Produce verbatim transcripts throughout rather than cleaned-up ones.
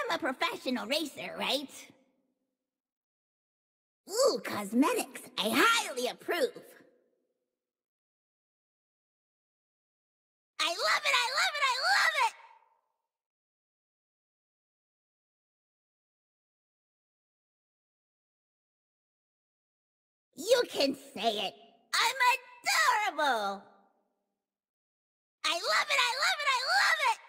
I'm a professional racer, right? Ooh, cosmetics. I highly approve. I love it, I love it, I love it! You can say it. I'm adorable. I love it, I love it, I love it!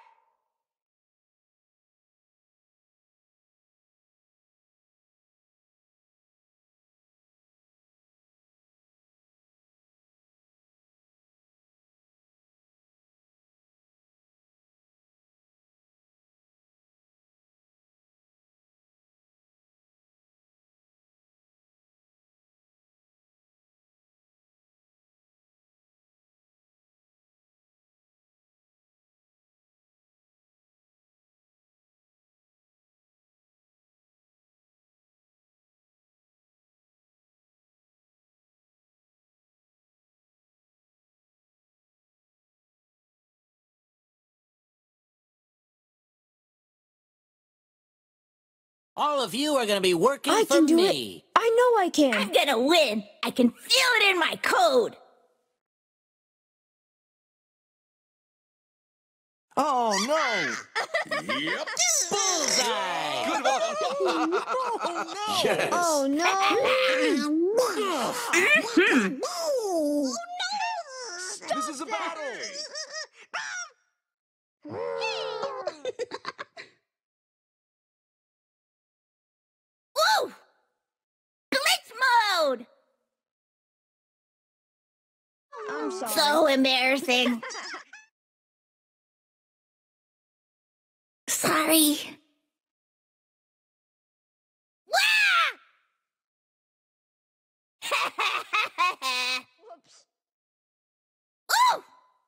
All of you are going to be working I for can do me. it. I know I can. I'm gonna win. I can feel it in my code. Oh, no. Yep. Bullseye! Good one. Oh, no. Yes. Oh no. This is a battle. Woo! Glitch mode! I'm sorry. So embarrassing. Sorry. Wah! Whoops. Ooh!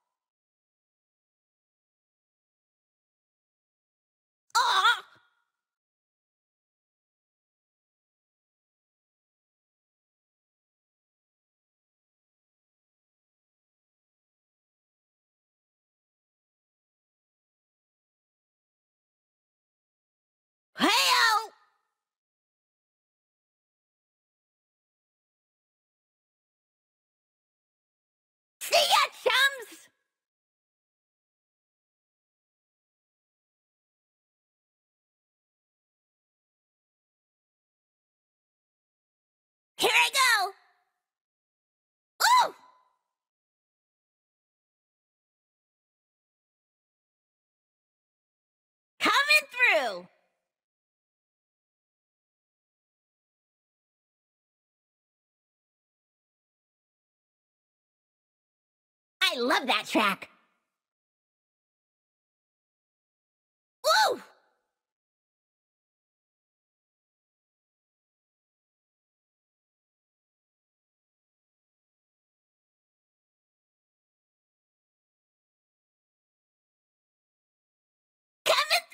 Aw! Hey-o! See ya, chums! Here I go! Ooh! Coming through! I love that track. Woo! Coming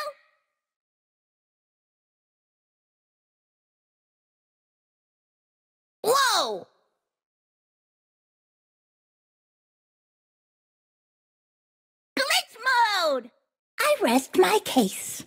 through! Whoa! Glitch mode! I rest my case.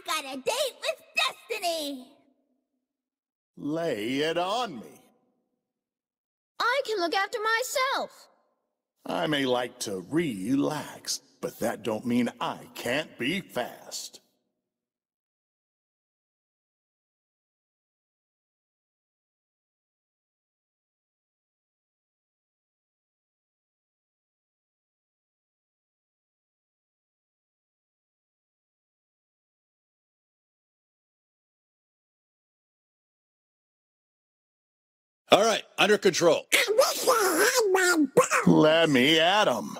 got a date with Destiny! Lay it on me. I can look after myself. I may like to relax, but that don't mean I can't be fast. All right, under control. Let me at 'em.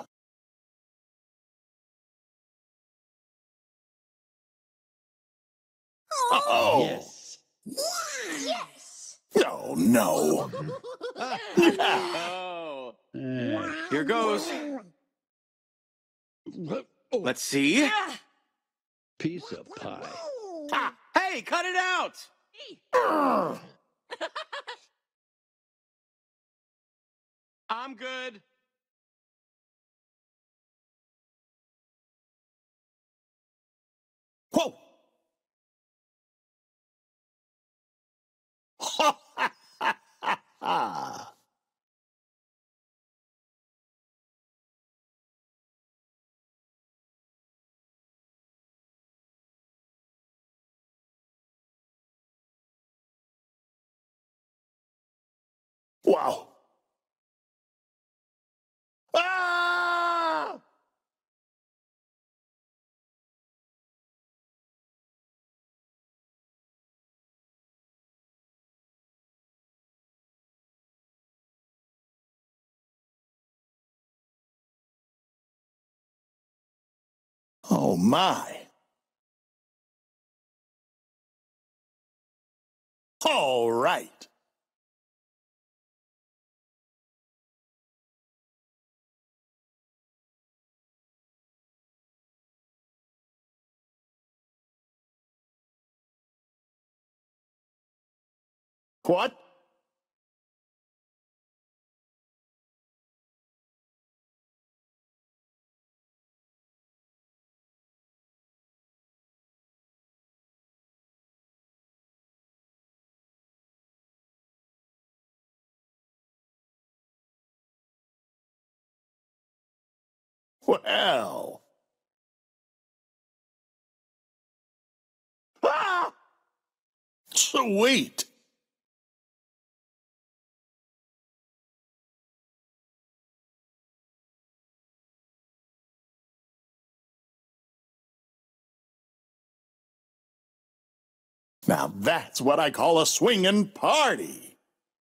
Oh! Yes. Yes! Oh, no. Oh. Here goes. Let's see. Piece of pie. Ah, hey, cut it out! I'm good. Whoa! Wow. Ah! Oh, my. All right. What? Well. Ah! Sweet. Now that's what I call a swingin' party.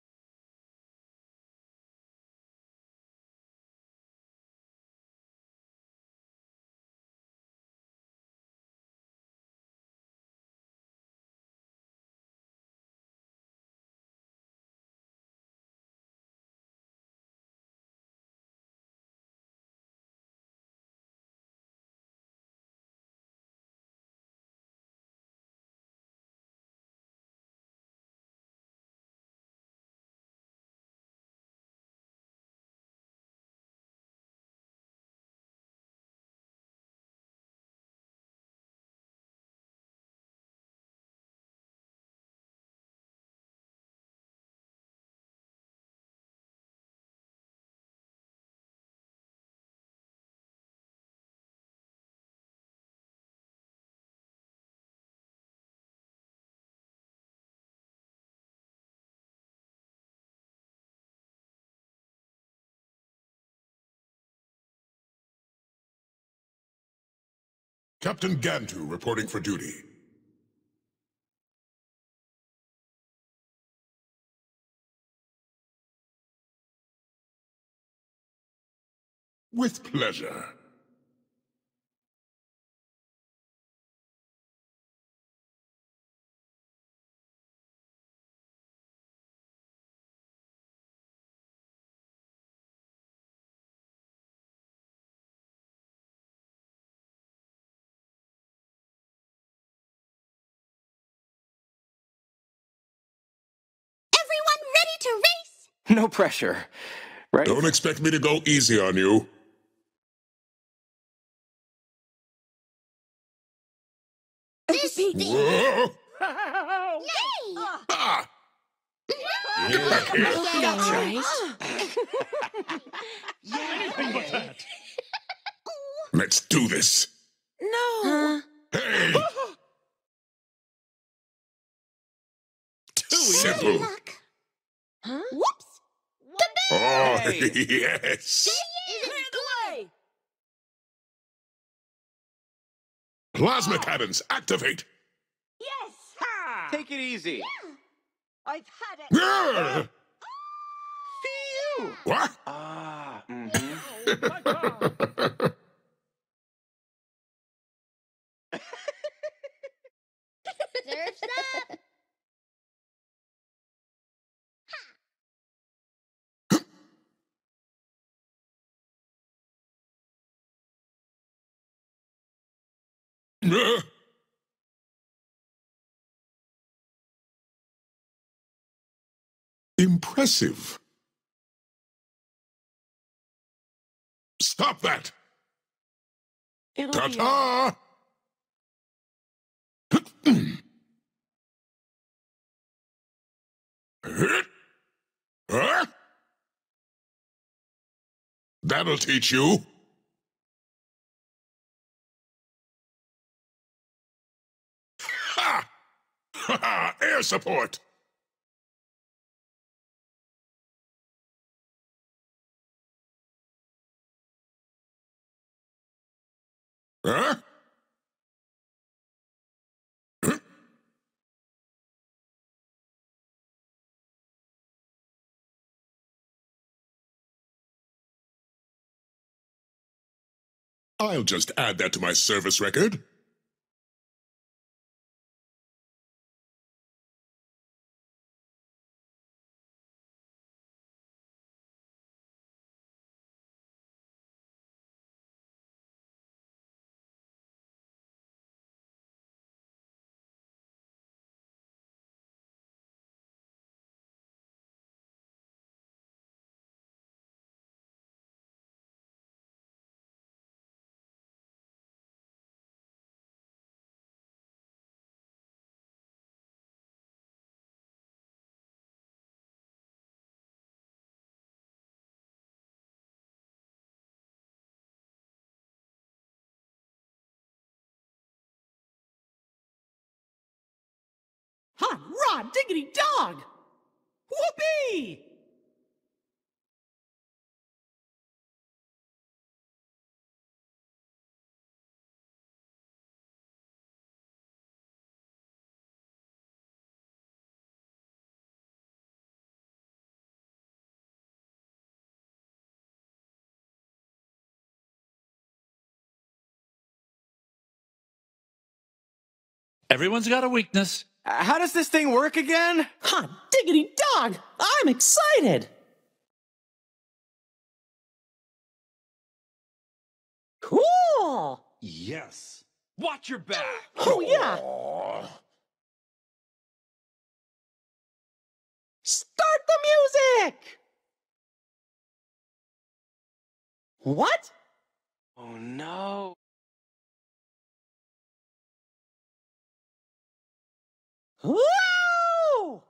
Captain Gantu reporting for duty. With pleasure. Everyone ready to race? No pressure. Ready? Don't expect me to go easy on you. This Whoa! Yay! Ah! Anything but that. Let's do this. No. Hey! Too Simple. Huh? Whoops. Oh, Hey. yes. Clear the way. Plasma cannons, activate. Yes! Ha! Take it easy. I've had it! Yeah. Phew. What? Ah. Mm-hmm. Surf's up. Uh. Impressive. Stop that. Ta-ta! Huh? That'll teach you. Ha! Ha ha! Air support. Huh? Huh? I'll just add that to my service record. Hot rod diggity dog! Whoopee! Everyone's got a weakness. Uh, How does this thing work again? Hot diggity dog! I'm excited! Cool! Yes. Watch your back. Oh, yeah! Start the music! What? Oh no. Whoa!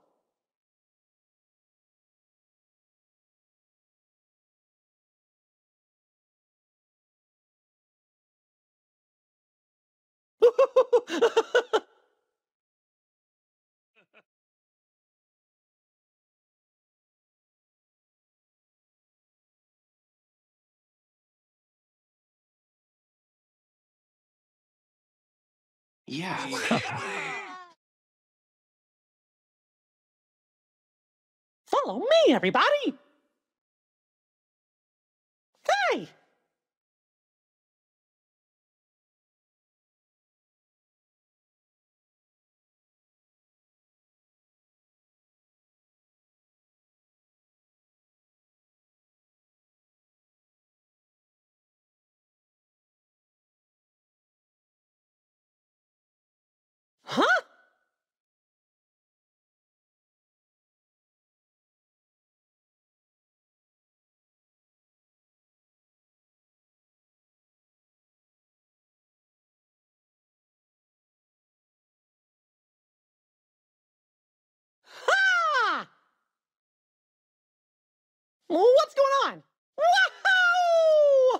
Yeah. Follow me, everybody! Hey! Huh? What's going on? Woohoo!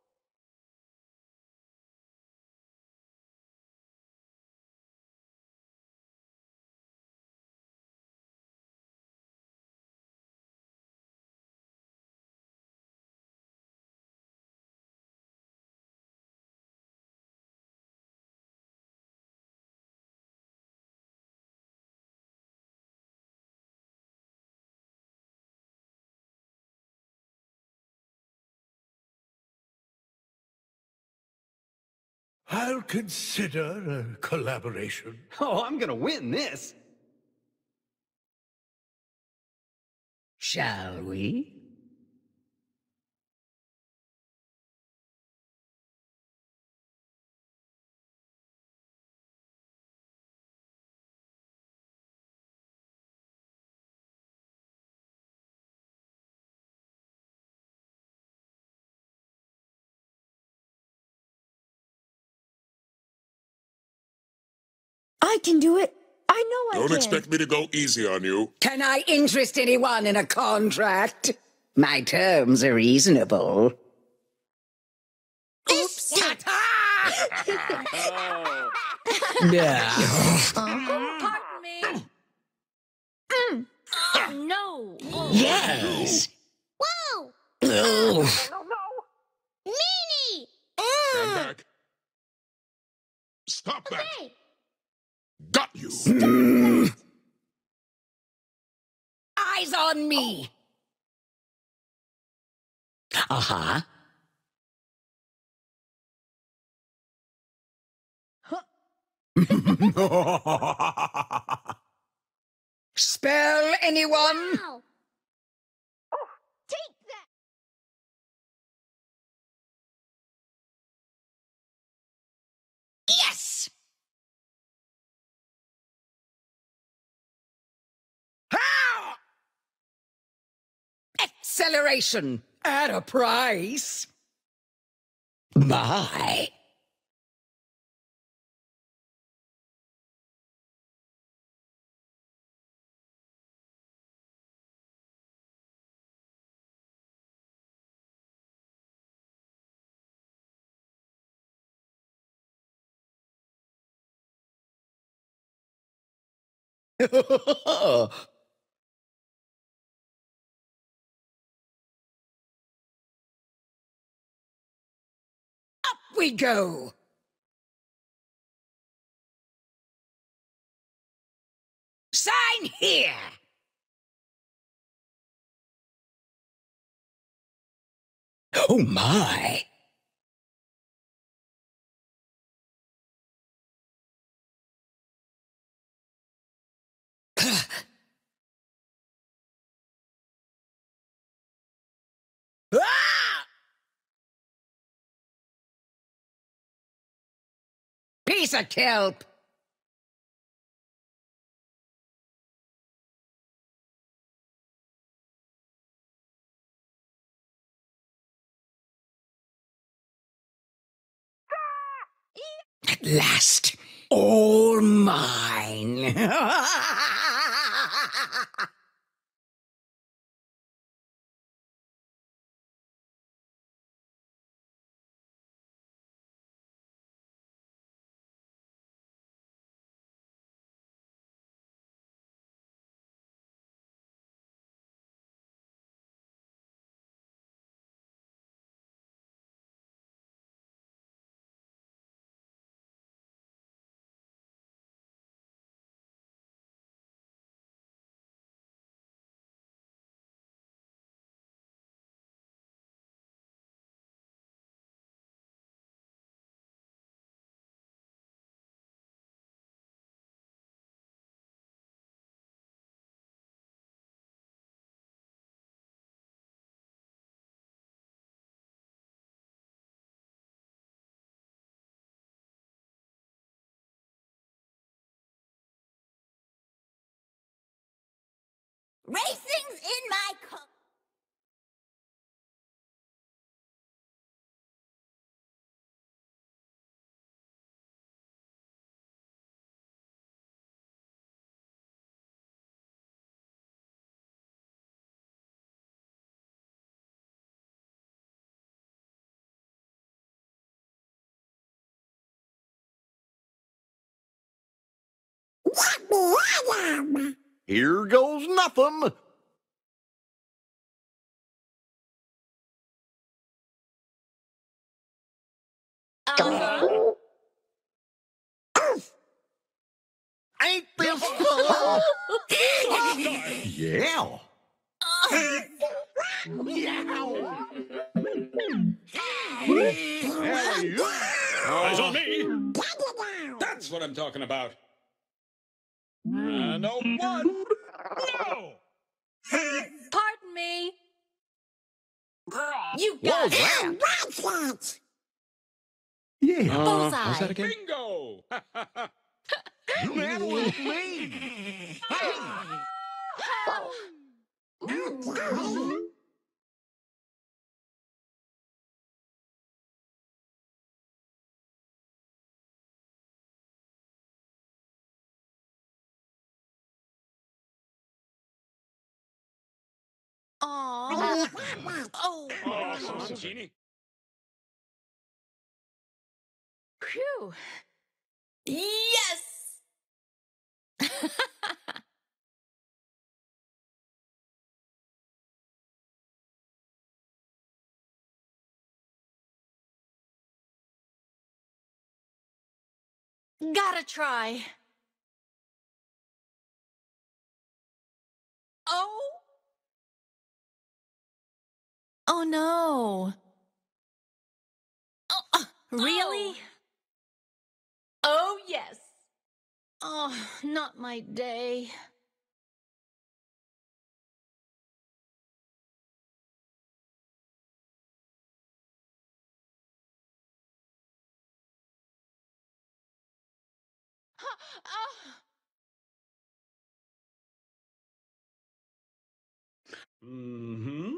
I'll consider a collaboration. Oh, I'm gonna win this. Shall we? I can do it. I know I Don't can. expect me to go easy on you. Can I interest anyone in a contract? My terms are reasonable. Oops. Oh. Yeah. Pardon me. Mm. Oh, no. Yes. Whoa! Oh. Meanie! Stand back. Stop that. Hey! Got you. Eyes on me. Uh-huh. Spell anyone? Ow! Take that! Yes! How? Acceleration at a price. My. Up we go. Sign here. Oh my. Ah! Piece of kelp. At last, all mine. Racing's in my co- Here goes nothing. Uh-huh. Ain't this fun? Yeah. Eyes on me. That's what I'm talking about. And a one. No! Pardon me. You got it. Yeah. Uh, Bullseye. what's that again? Bingo! You man with me. Aw. Oh. Oh, come on, Jeannie. Phew. Yes. Gotta try. Oh. Oh no. Oh, uh, really? Oh yes. Oh, not my day. Mm-hmm.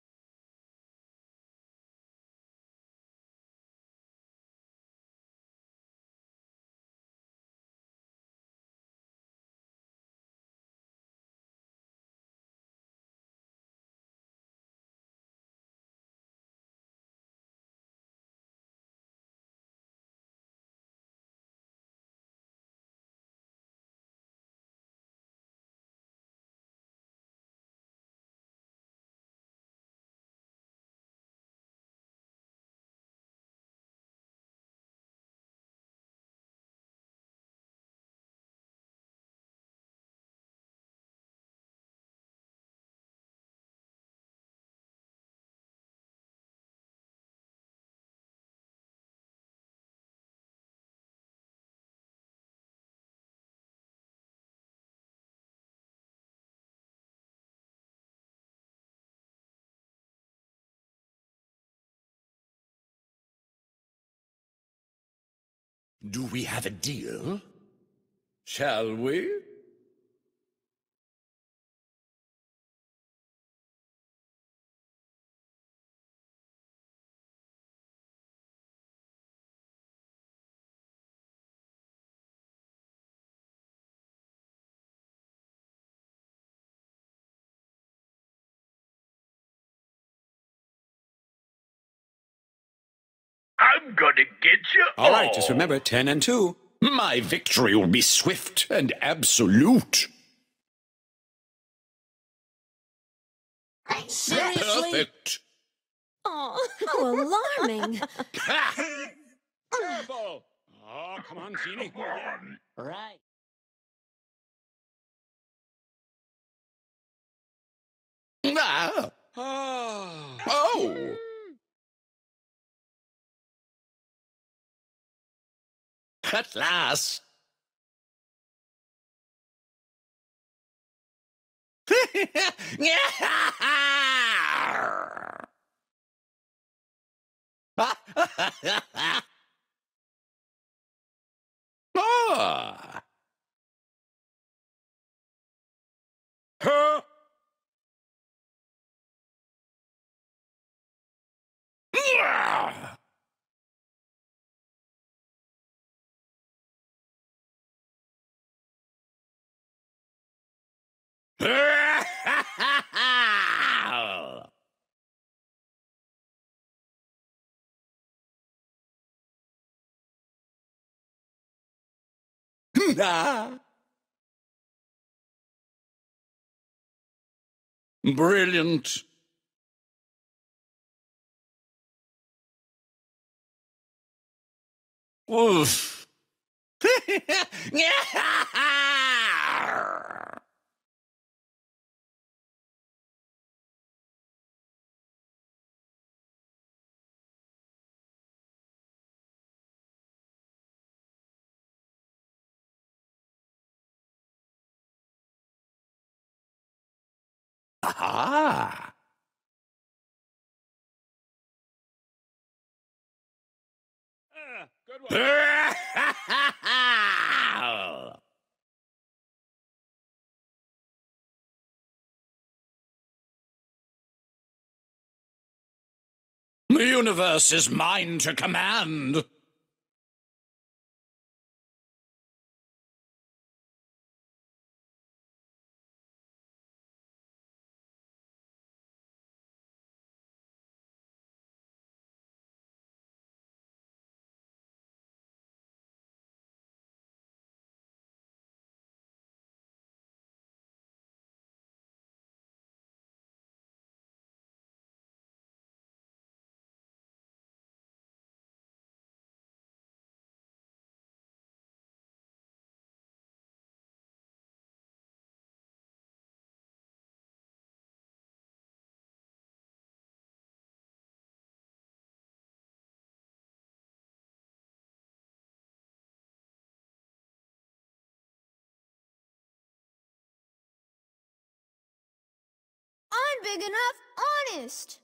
Do we have a deal? Shall we? I'm gonna get you All right, just remember ten and two. My victory will be swift and absolute. Seriously? Perfect. Oh, how alarming. Terrible. Oh, come on, Jeannie. Right. Ah. Oh. Oh. At last. Ah. Huh? Ah. Ah. Brilliant. Oof. Aha! Ah, good one. The universe is mine to command. I'm big enough, honest.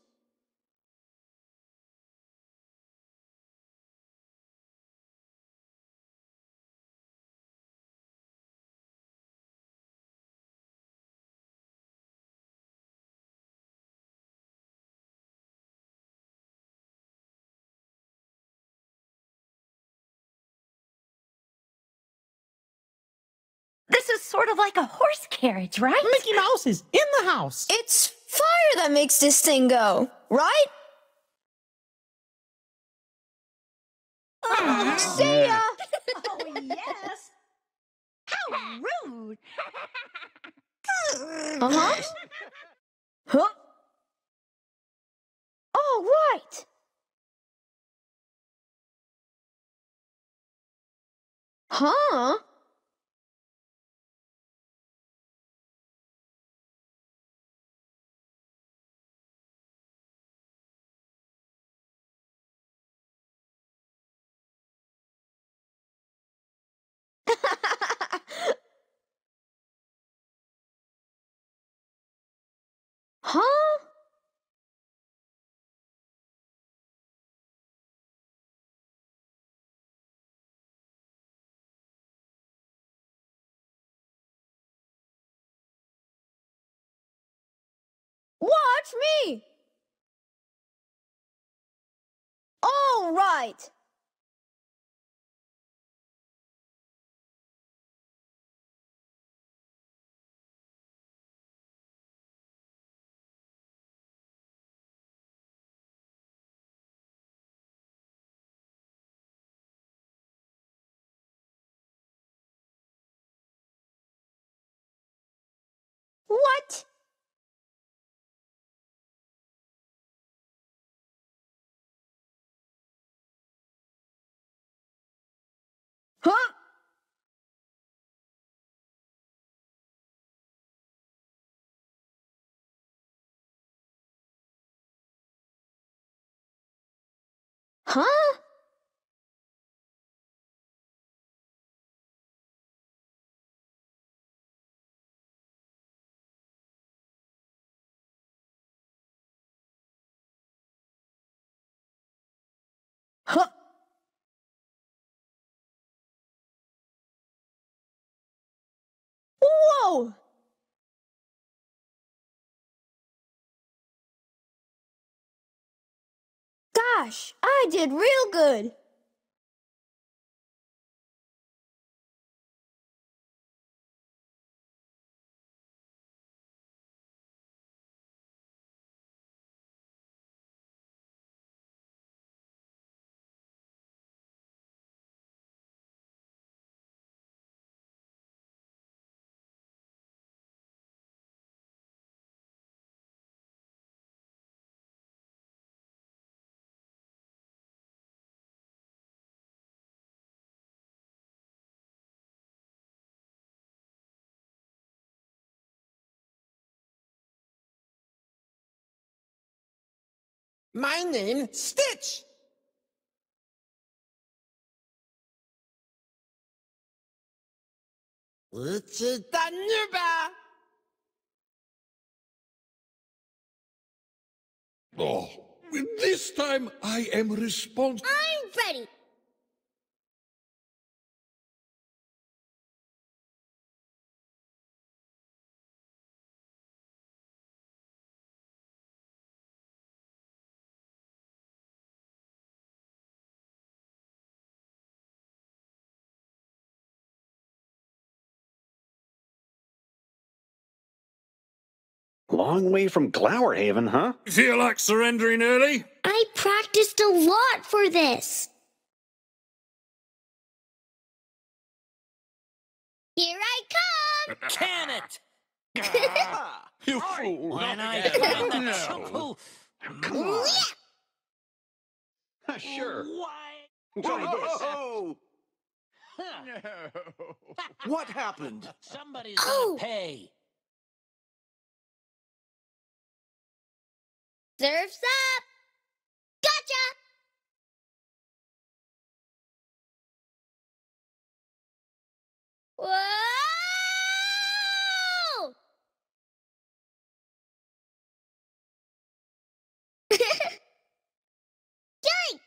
This is sort of like a horse carriage, right? Mickey Mouse is in the house. It's fire that makes this thing go, right? Oh, See ya! oh yes. How rude. Uh-huh. Huh? All right. Huh? Huh? Watch me! All right. What? Huh? Huh? Huh? Whoa! Gosh, I did real good. My name, Stitch. Uchitan Nuba. Oh, this time I am responsible. I'm ready. Long way from Glowerhaven, huh? Feel like surrendering early? I practiced a lot for this. Here I come. Can it? You fool! When I find the No. choco. Come on. Sure. Why? Try this. Whoa! Huh. No. What happened? Somebody's Oh. gonna pay. Surf's up. Gotcha. Whoa! Yay!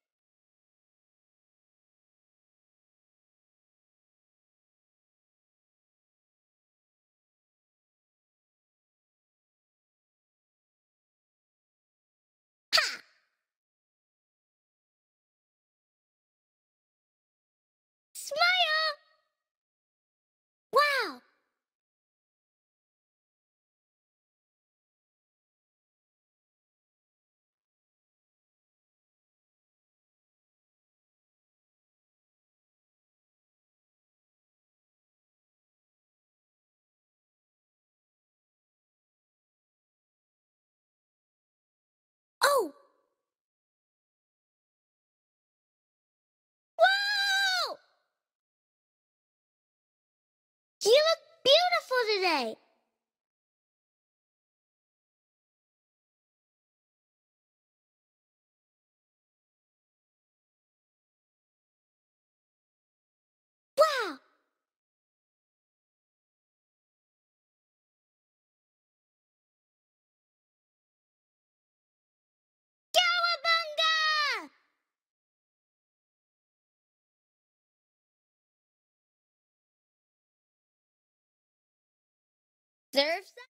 Smile! Wow! Oh! Whoa! You look beautiful today. Wow! Cowabunga! Surf's up.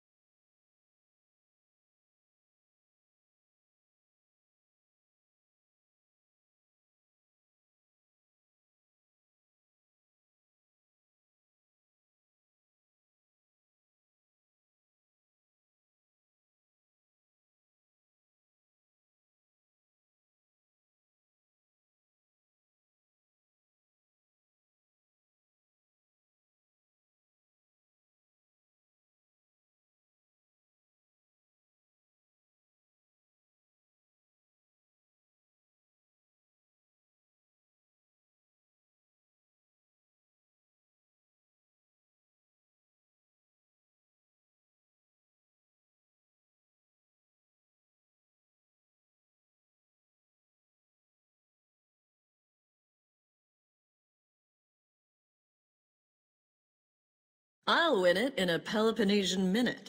I'll win it in a Peloponnesian minute.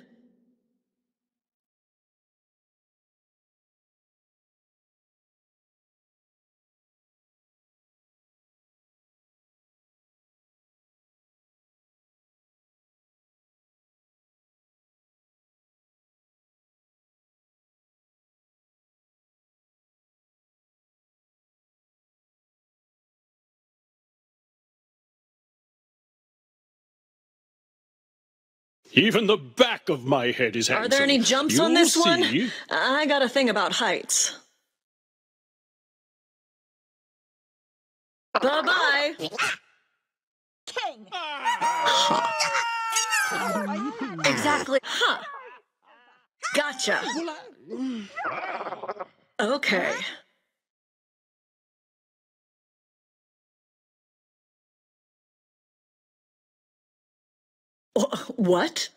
Even the back of my head is handsome. Are there any jumps You'll on this see. one? I got a thing about heights. Bye-bye. King! Exactly. Huh. Gotcha. Okay. Wh- What?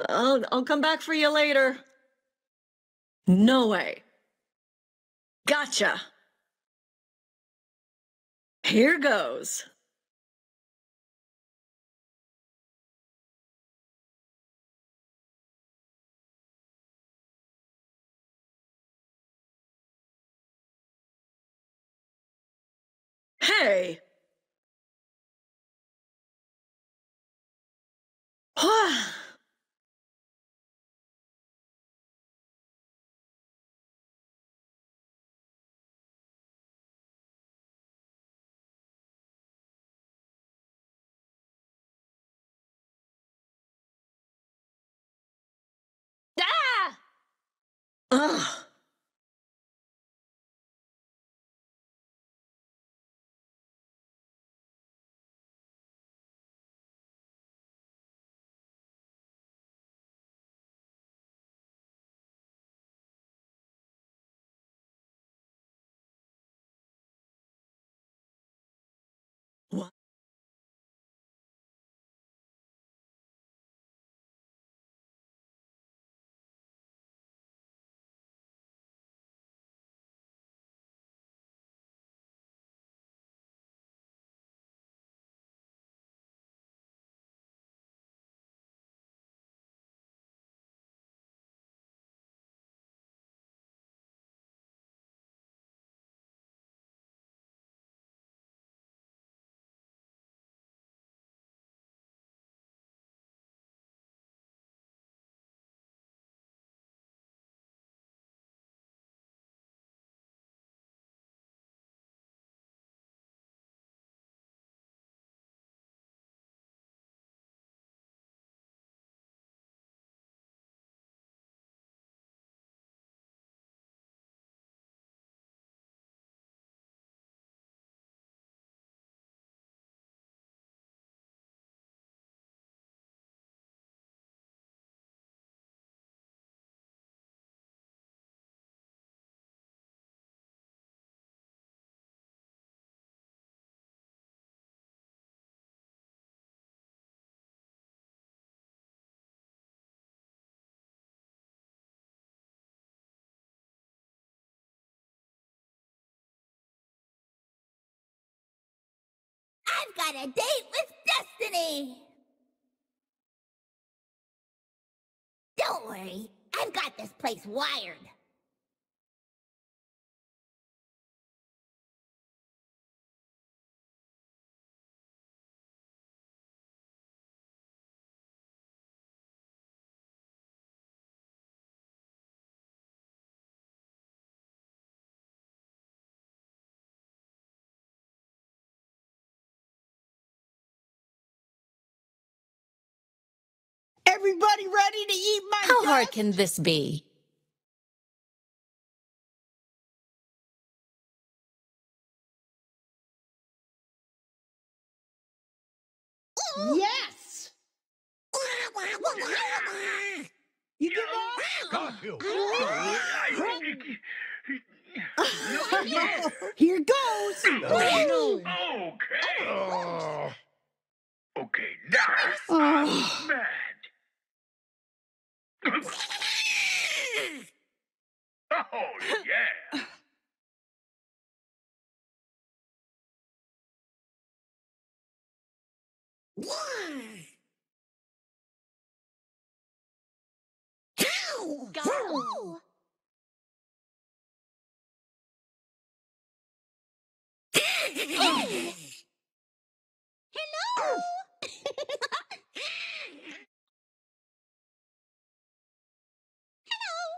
I'll, I'll come back for you later. No way. Gotcha. Here goes. Hey. Ah! Ugh. What? I've got a date with Destiny! Don't worry, I've got this place wired. Everybody ready to eat my How dust? hard can this be? Yes! You give up? Got you. Here goes! Okay. Oh. Okay, now Oh. mad. Oh, yeah. Go! Hello! Hello!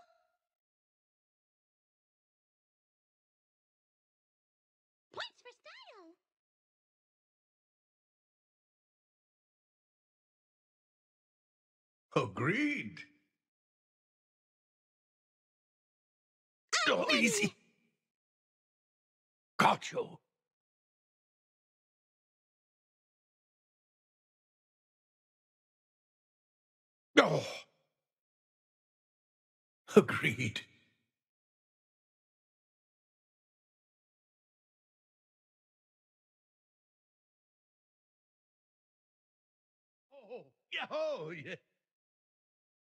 Points for style! Agreed. Oh, easy. Got you. Oh. Agreed. Oh, yeah, oh, yeah.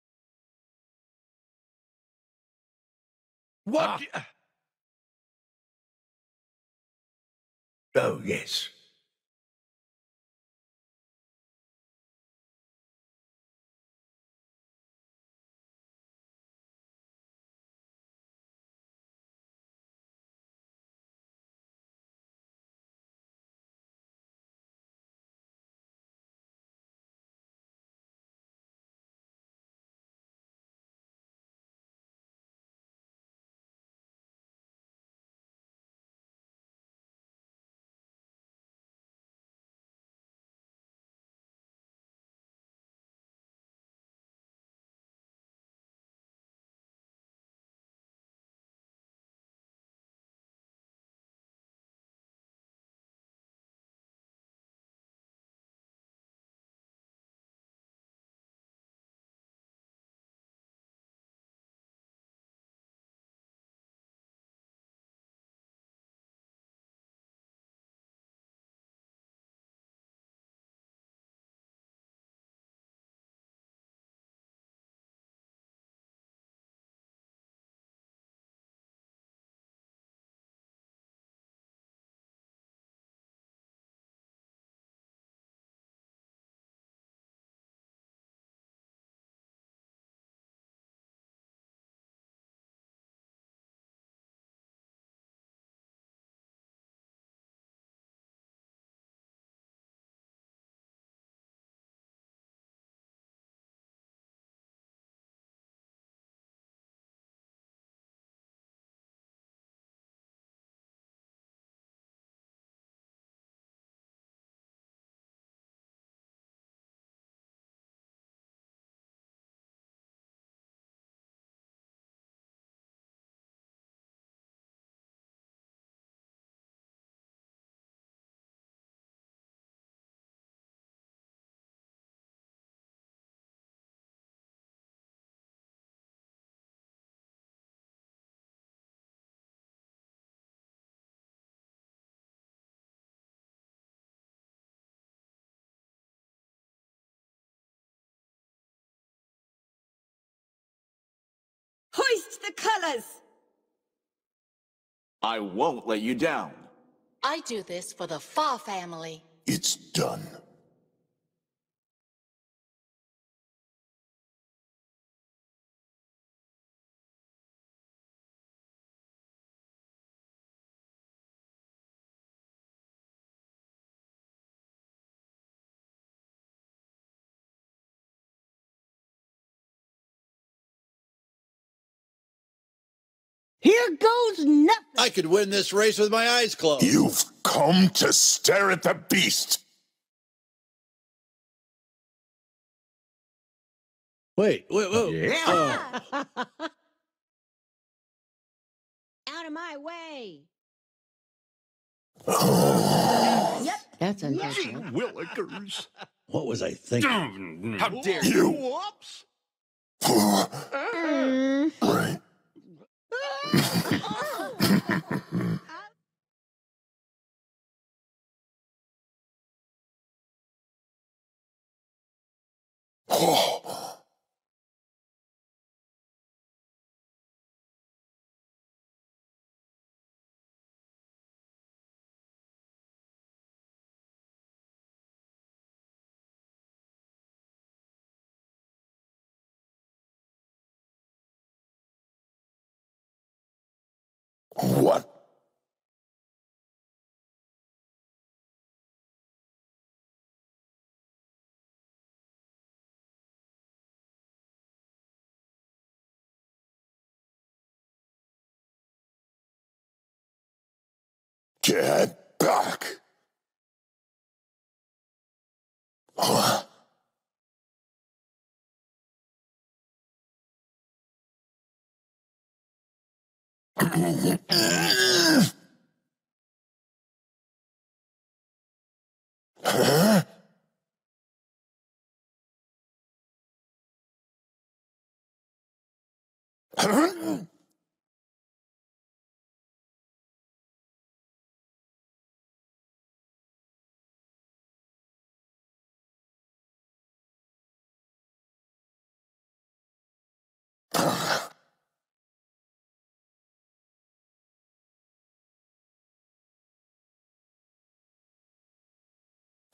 What? Ah. Oh, yes. Hoist the colors! I won't let you down. I do this for the Fa family. It's done. Here goes nothing! I could win this race with my eyes closed. You've come to stare at the beast. Wait, wait, wait. Yeah! Oh. Out of my way! Yep. That's unfortunate. Gee willikers. What was I thinking? How dare you? Whoops. Mm. Right. Oh. What? Get back! Huh? Huh? Huh?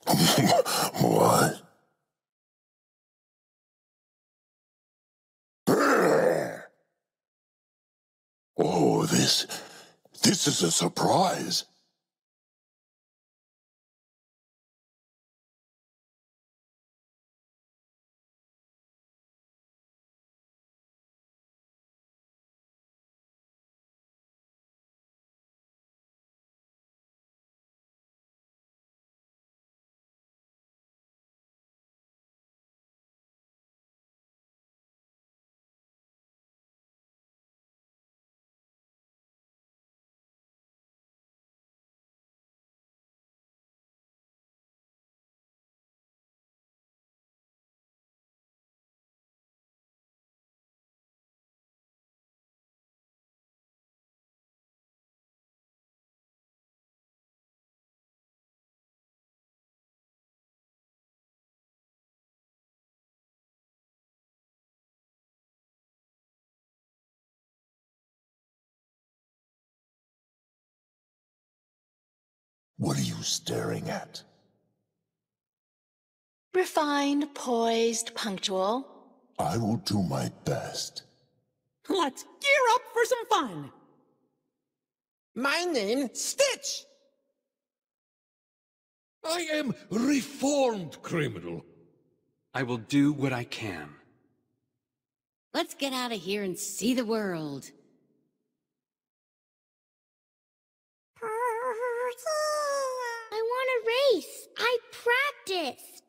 What? Oh, this... this is a surprise. What are you staring at? Refined, poised, punctual. I will do my best. Let's gear up for some fun. My name's Stitch. I am reformed criminal. I will do what I can. Let's get out of here and see the world. I want to race. I practiced.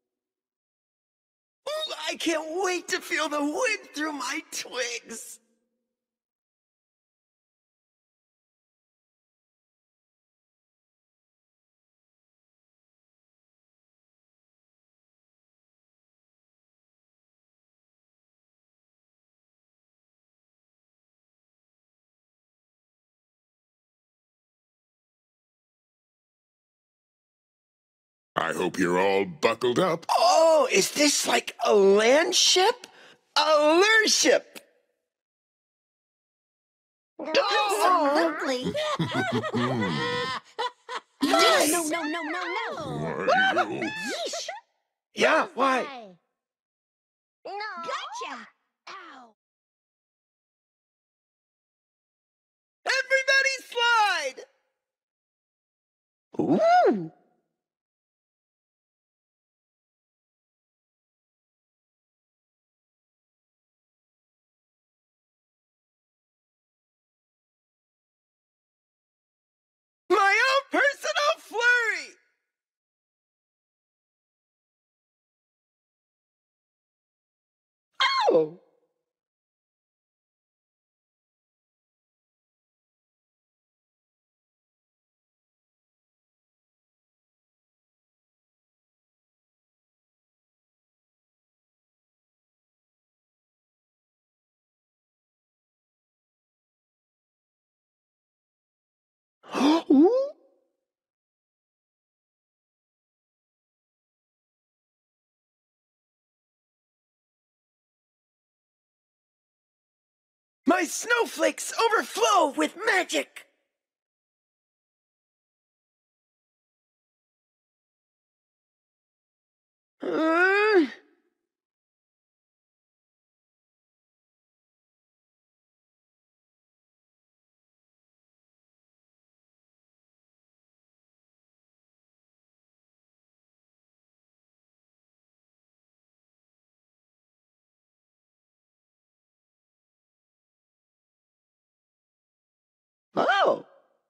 Oh, I can't wait to feel the wind through my twigs. I hope you're all buckled up. Oh, is this like a land ship? A lure ship? Absolutely. Yes. No, no, no, no, no. Yeesh. Yeah, why? No. Gotcha. Ow. Everybody slide! Ooh! My own personal flurry! Oh! Ooh! My snowflakes overflow with magic! Uh... Oh!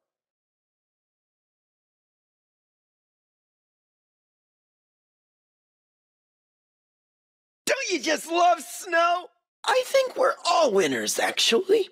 Don't you just love snow? I think we're all winners, actually.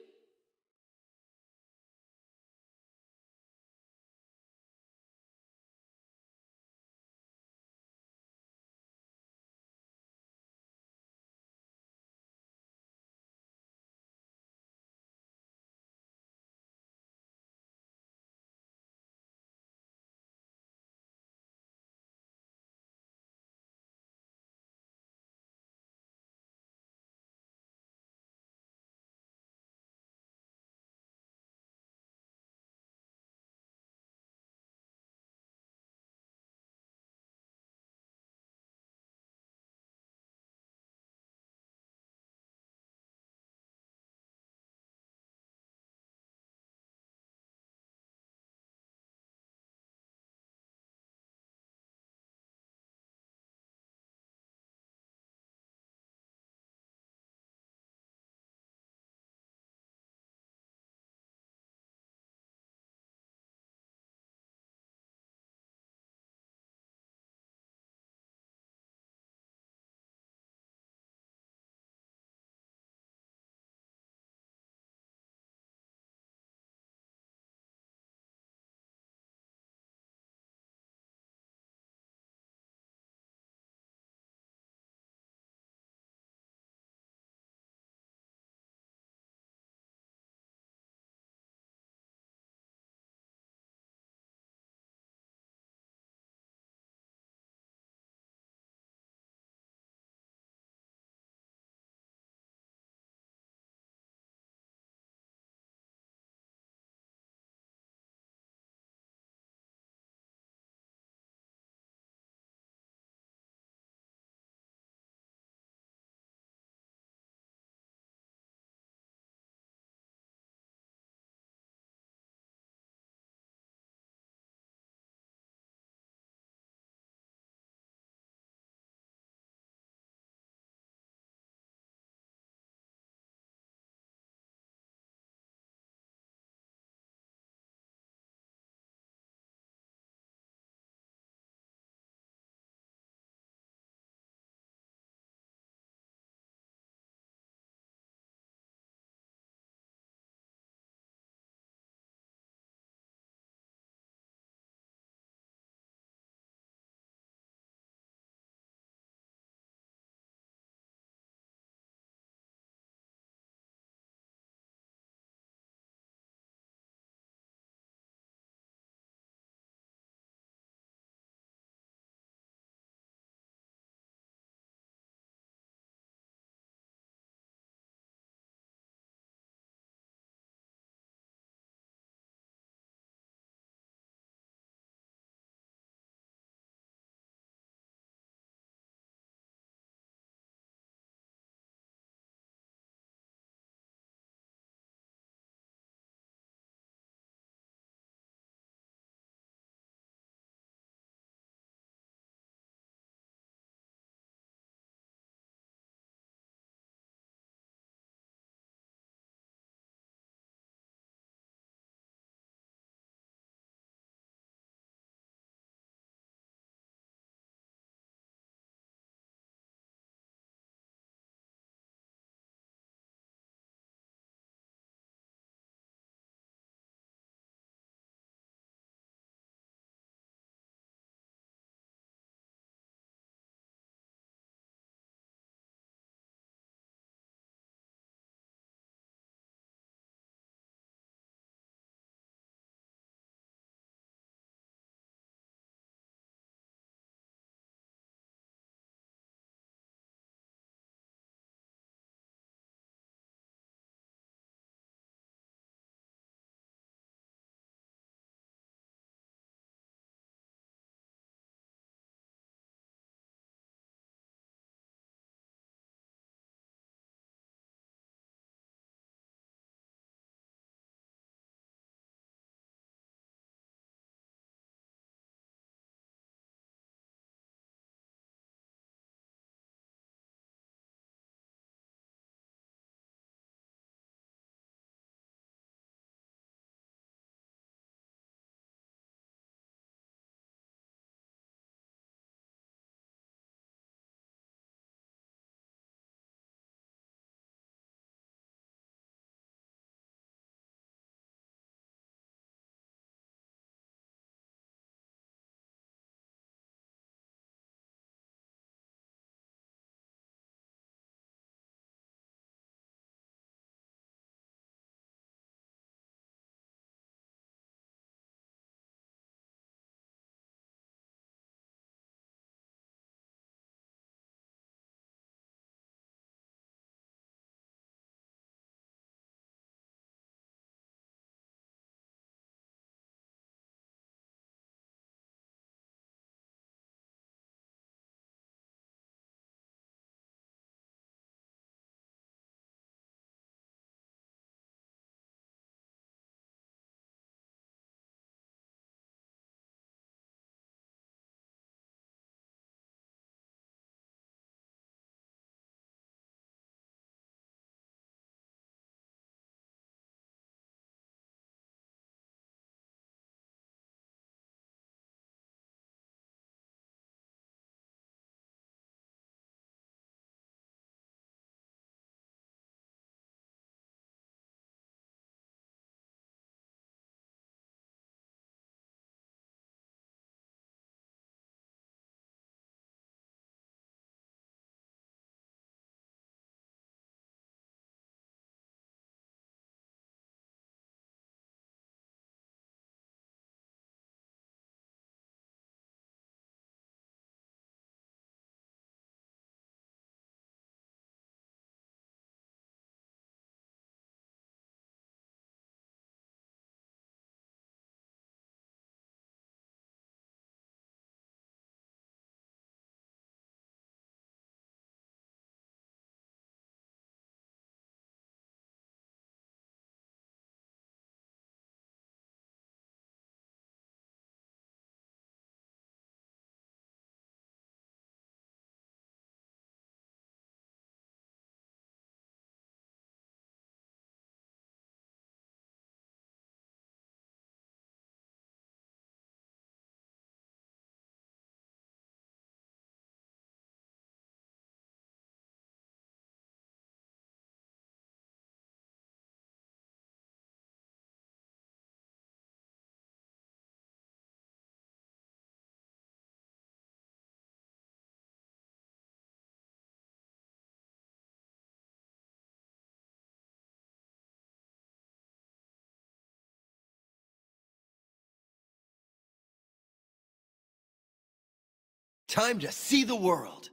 Time to see the world.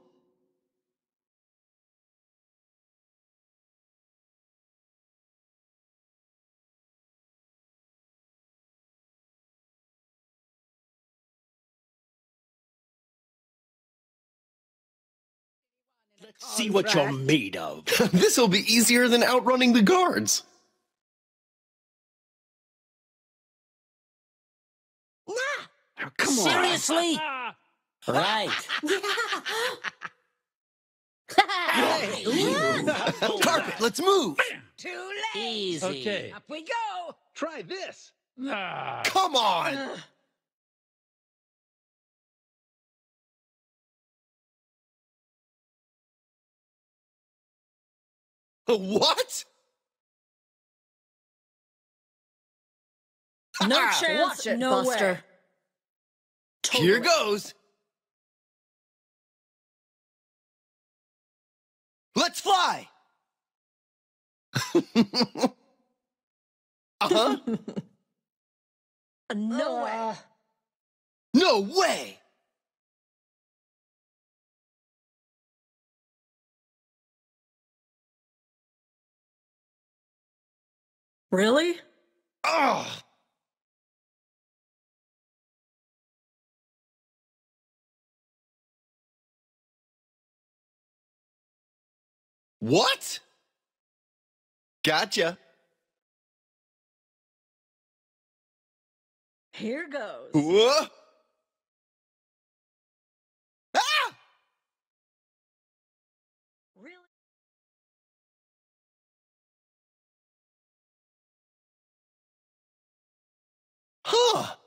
See what you're made of. This'll be easier than outrunning the guards. Oh, come Seriously? Right. Carpet, let's move. Too late. Easy. Okay. Up we go. Try this. Come on. What? No Ah, chance, watch it, no Buster. way. Totally. Here goes. Let's fly. Uh-huh. No way. Uh, No way. Really? Ugh. What? Gotcha. Here goes. Whoa. Ah! Really? Huh.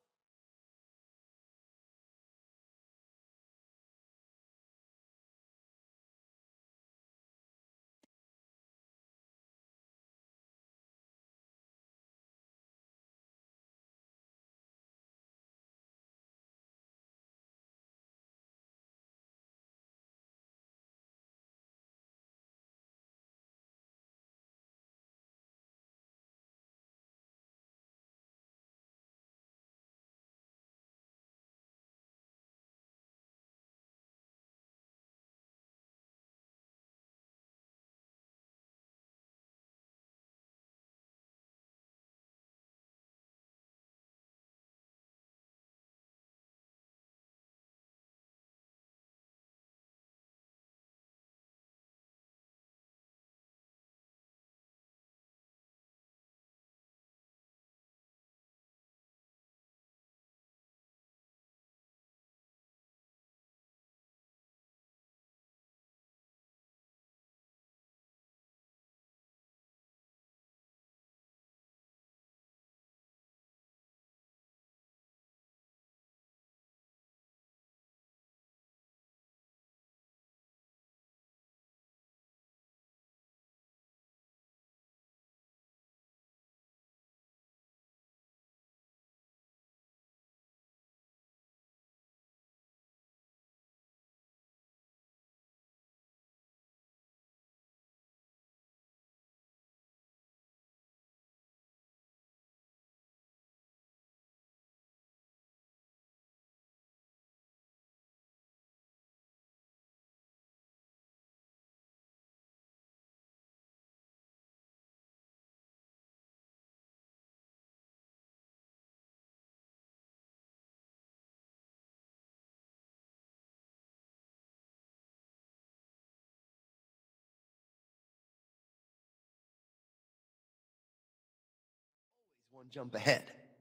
One jump ahead.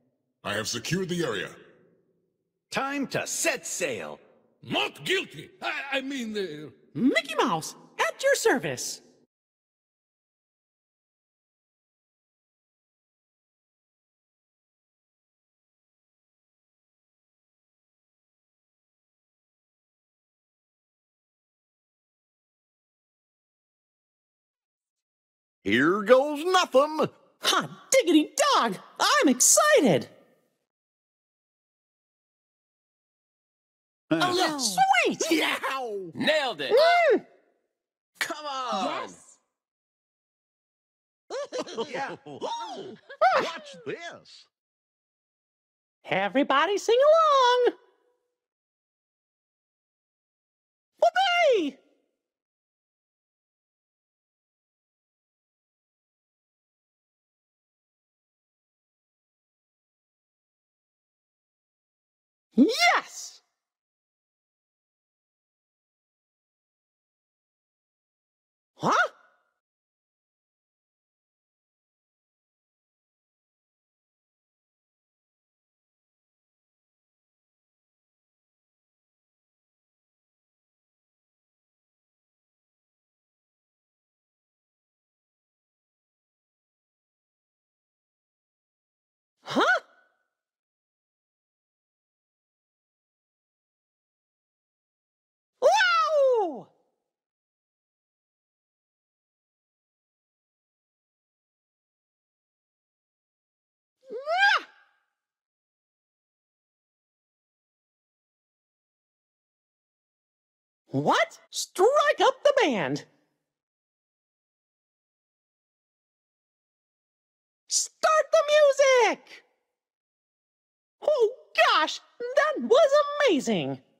I have secured the area. Time to set sail. Not guilty. I, I mean, uh, Mickey Mouse, at your service. Here goes nothing. Hot diggity dog! I'm excited! Uh, Oh, yeah, sweet! Yow! nailed it. Mm. Come on. Yes. Yeah. Watch this. Everybody sing along! away! Yes! Huh? Huh? Wow! What? Strike up the band! Start the music! Oh gosh, that was amazing!